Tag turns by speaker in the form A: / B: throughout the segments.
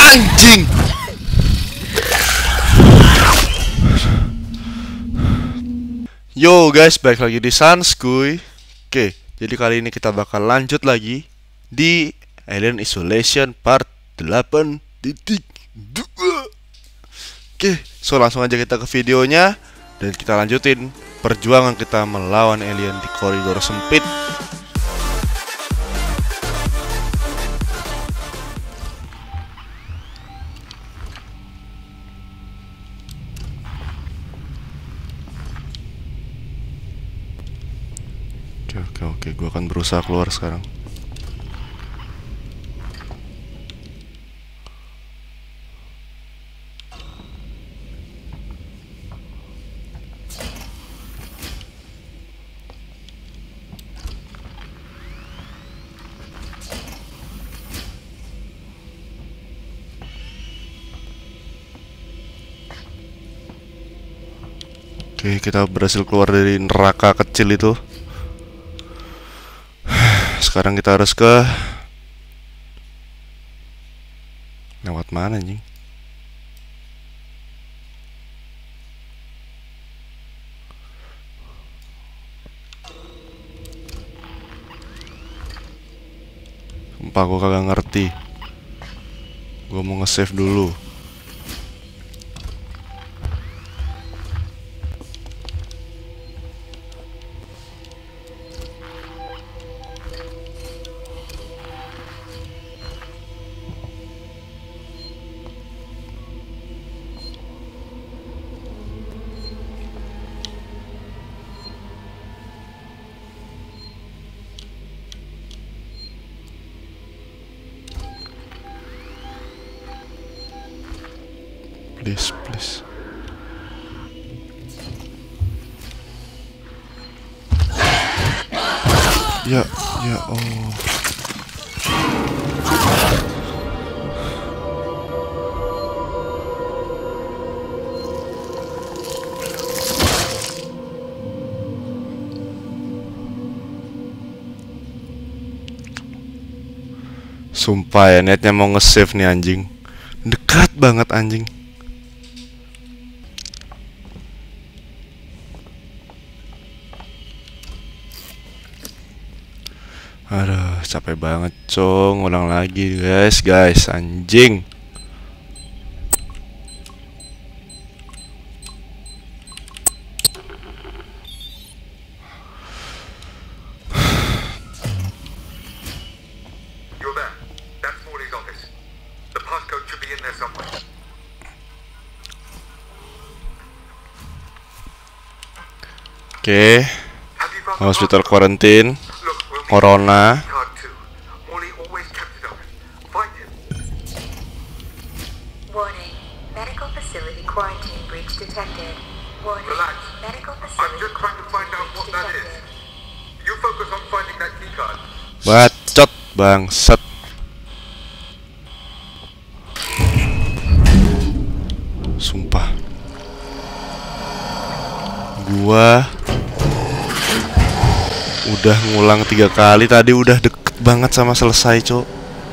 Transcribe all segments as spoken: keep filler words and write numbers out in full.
A: Anjing. Yo guys, balik lagi di Sanskuy. Oke, jadi kali ini kita bakal lanjut lagi di Alien Isolation Part delapan titik dua. Oke, so langsung aja kita ke videonya dan kita lanjutin perjuangan kita melawan alien di koridor sempit. Oke oke oke, gue akan berusaha keluar sekarang. Oke, kita berhasil keluar dari neraka kecil itu. Sekarang kita harus ke lewat mana anjing? Sumpah gue kagak ngerti. Gue mau nge-save dulu. Please, please. Ya, ya, oh. Sumpah ya, niatnya mau nge-save nih anjing. Dekat banget anjing. Aduh, capek banget, cong. Ulang lagi, guys, guys, anjing.
B: You're there. That's Morley's office. The passcode should be in there somewhere.
A: Oke, hospital quarantine. Corona.
B: Morley always kept it up. Find him.
C: Warning. Medical facility quarantine breach detected. Warning.
B: Relax.
C: Medical
B: I'm
C: facility
B: just trying to find out what that is.
C: detected.
B: You focus on finding that keycard.
A: Bacot bangsat. Sumpah. Gua udah ngulang tiga kali tadi, udah deket banget sama selesai, cok.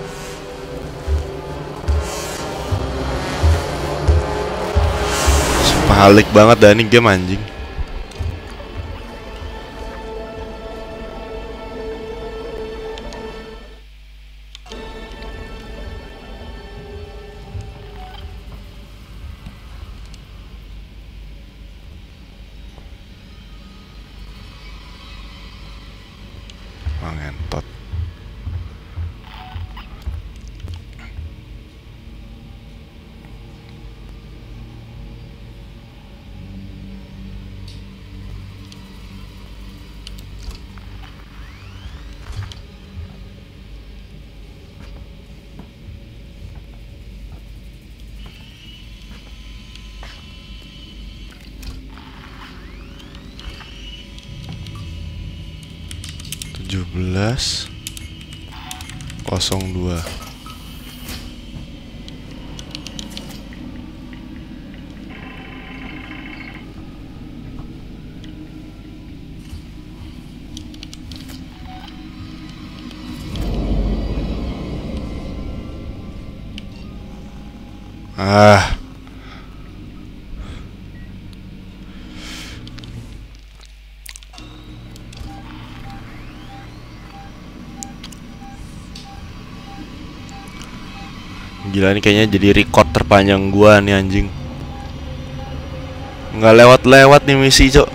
A: Sumpah halik banget dah ini game anjing. Ngentot. tujuh belas nol dua. Ah. Gila, ini kayaknya jadi record terpanjang gua nih anjing. Nggak lewat-lewat nih misi, Cok.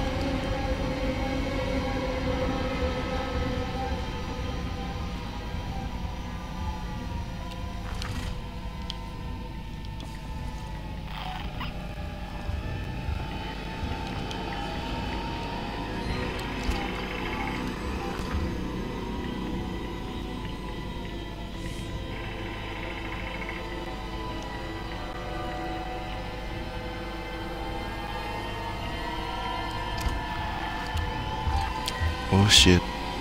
A: Oh shit.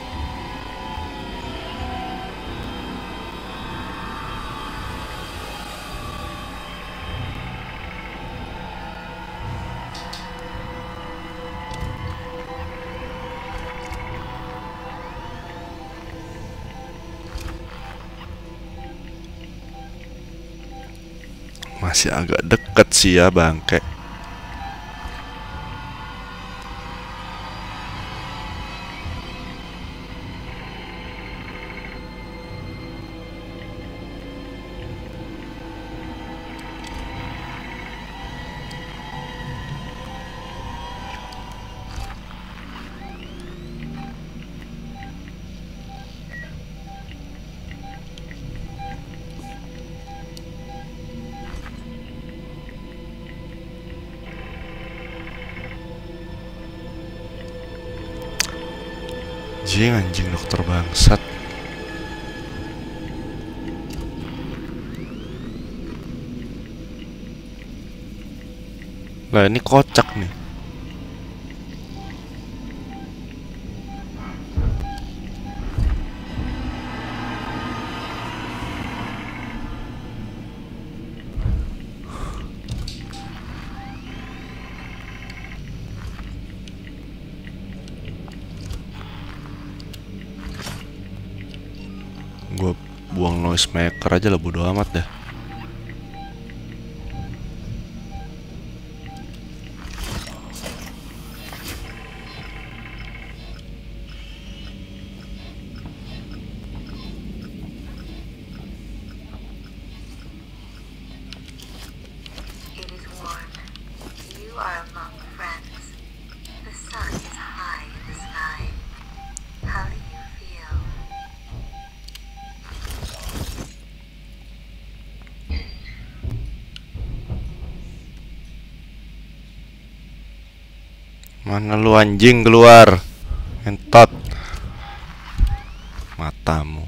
A: Masih agak deket sih ya bangke. Anjing, anjing dokter bangsat. Lah ini kocak nih. Gue buang noise maker aja lah, bodo amat dah.
C: It is warm. You are among friends. The sun is high in the sky. How do you feel?
A: Mana lu anjing, keluar. Entot matamu.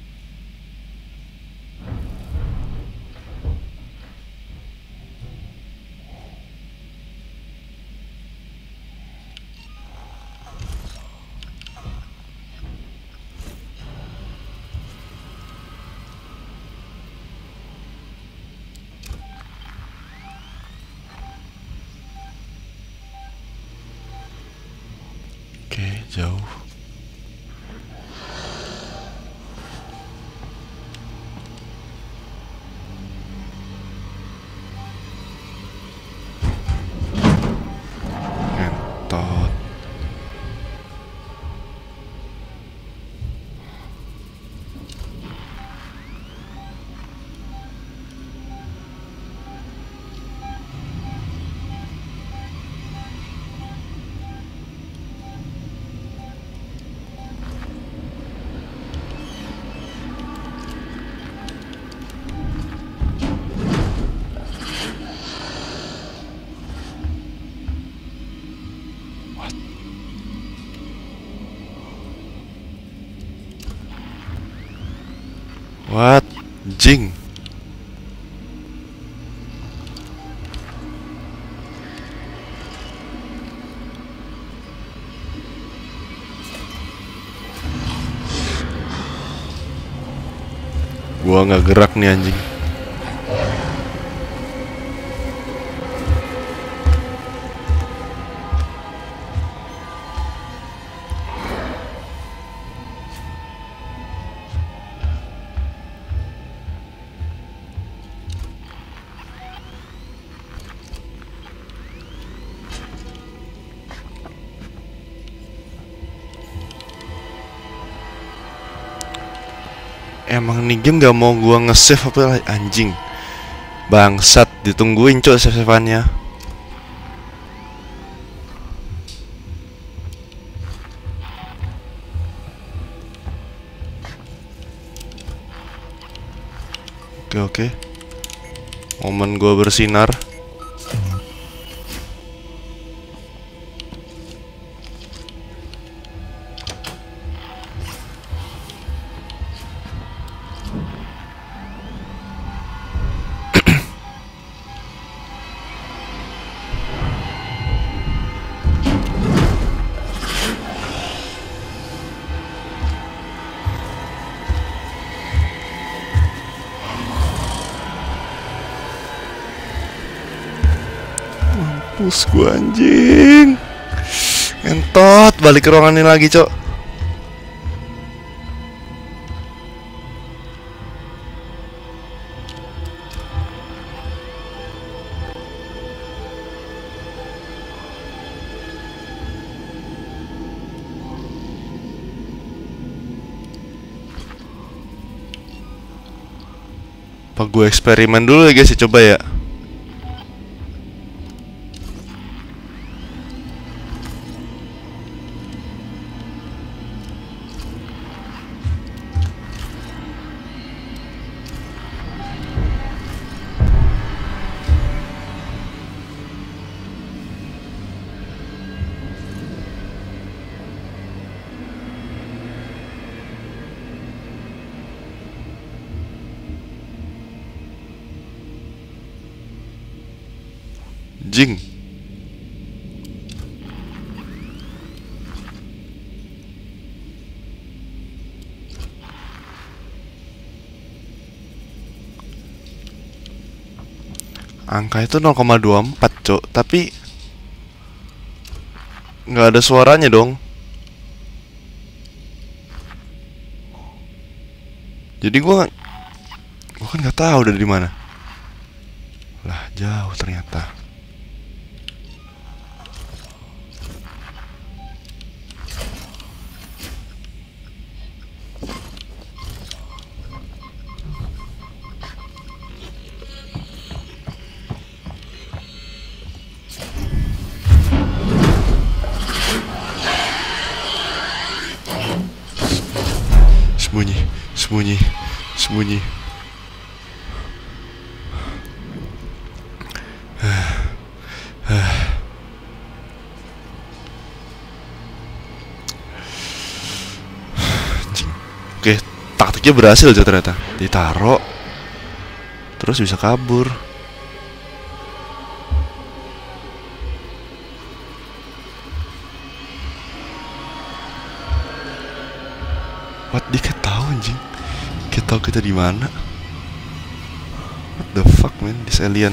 A: Oke, jauh. Entot. What? Jing. Gua nggak gerak nih anjing. Emang nih game gak mau gua nge-save apa lah, anjing. Bangsat, ditungguin cok save-saveannya. Oke oke. Momen gua bersinar. Mampus gua anjing. Entot, balik ke ruangan ini lagi, cok. Apa gue eksperimen dulu ya guys ya, coba ya. Jing. Angka itu nol koma dua empat, cok, tapi nggak ada suaranya dong. Jadi gua gua kan nggak tahu dari mana. Lah, jauh ternyata. Sembunyi, sembunyi, sembunyi. Oke, taktiknya berhasil aja ternyata. Ditaro, terus bisa kabur. What, dia kayak tahu anjing. Kayak tahu kita di mana. What the fuck man, this alien.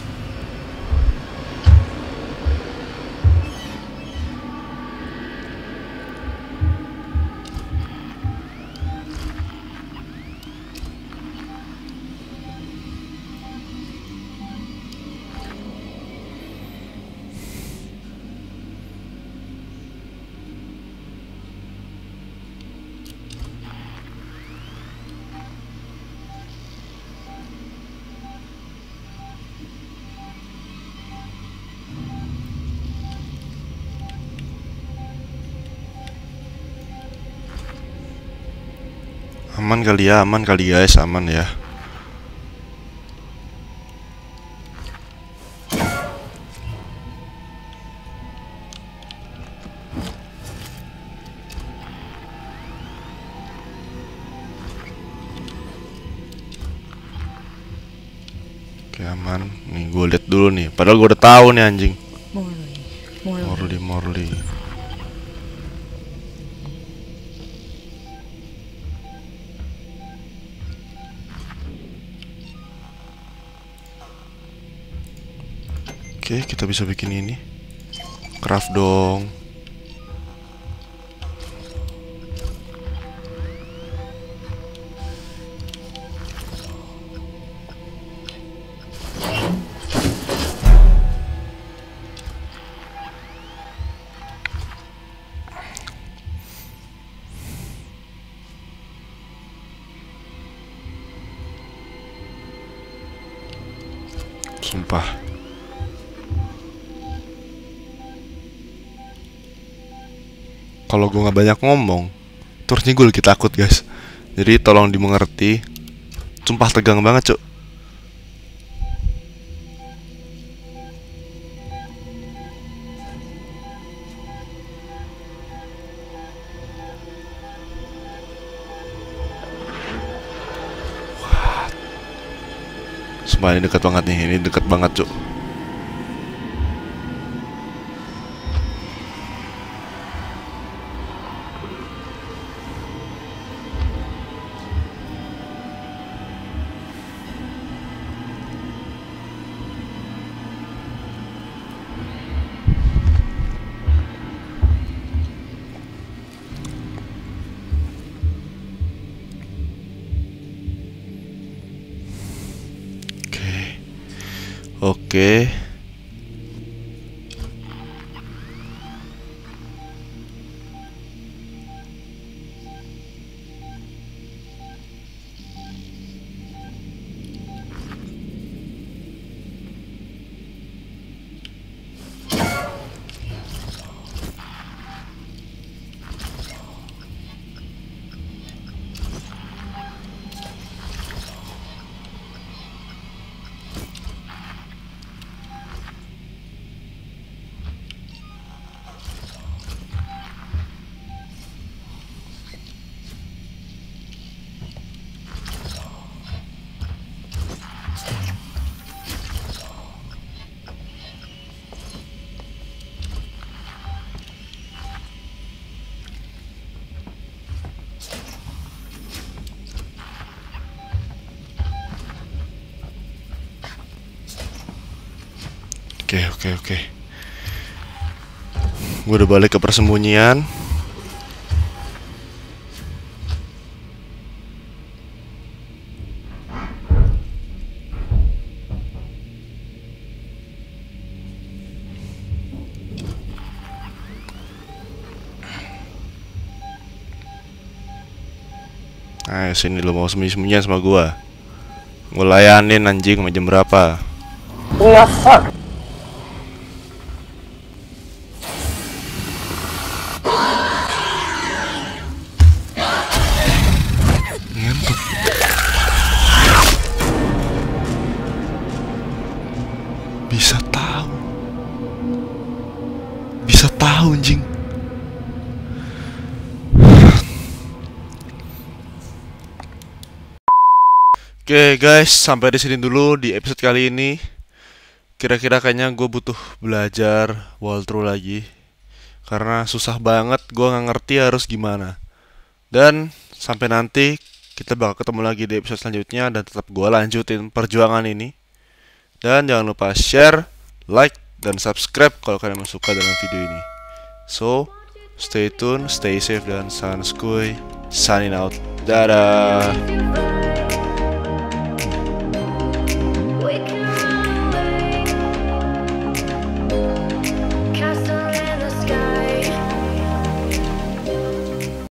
A: Aman kali ya, aman kali guys, aman ya. Oke aman, nih gue lihat dulu nih. Padahal gue udah tahu nih anjing.
D: Morley, Morley.
A: Morley, Morley. Oke, kita bisa bikin ini. Craft dong. Sumpah. Kalau gue nggak banyak ngomong, terusnya gue lagi takut guys. Jadi tolong dimengerti. Sumpah tegang banget cuk. Sumpah ini dekat banget nih, ini dekat banget cuk. Oke. Oke, oke, oke. Gue udah balik ke persembunyian. Ayo sini, lo mau sembunyi-sembunyian sama gua. Gua layanin anjing, jam berapa? Ngantuk. Bisa tahu. Bisa tahu anjing. Oke guys, sampai di sini dulu di episode kali ini. Kira-kira kayaknya gue butuh belajar walkthrough lagi, karena susah banget, gue nggak ngerti harus gimana. Dan sampai nanti kita bakal ketemu lagi di episode selanjutnya, dan tetap gue lanjutin perjuangan ini. Dan jangan lupa share, like, dan subscribe kalau kalian suka dengan video ini. So, stay tune, stay safe, dan sanskuy signing out. Dadah.